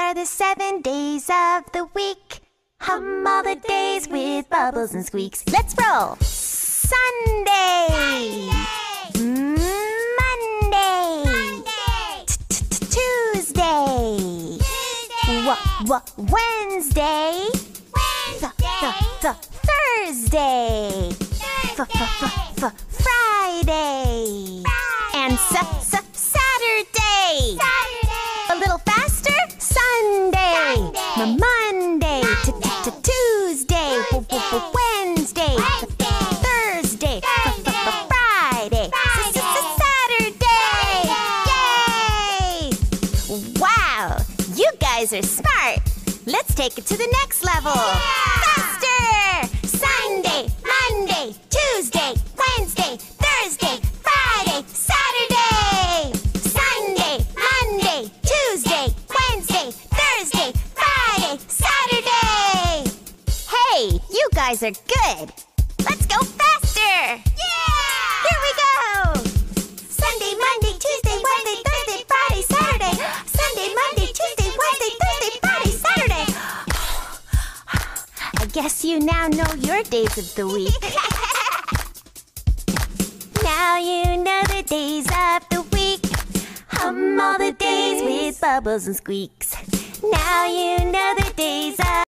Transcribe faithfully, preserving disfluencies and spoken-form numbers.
are the seven days of the week. Hum all the days with bubbles and squeaks. Let's roll! Sunday! Monday! Tuesday! Wednesday! Thursday! Friday! And Saturday! A little faster? Sunday! Monday! Tuesday! Wednesday! Thursday! Friday! Saturday! Yay! Wow! You guys are smart! Let's take it to the next level! Faster! Sunday! Monday! Tuesday! Wednesday! Thursday! Friday! Saturday! Sunday! Monday! Tuesday! Wednesday! Thursday! Friday! Saturday! Hey, you guys are good! Let's go faster! Yeah! Here we go! Sunday, Monday, Tuesday, Wednesday, Thursday, Friday, Saturday! Sunday, Monday, Tuesday, Wednesday, Thursday, Friday, Saturday! I guess you now know your days of the week. Now you know the days of the week. Hum all the days with bubbles and squeaks. Now you know the days of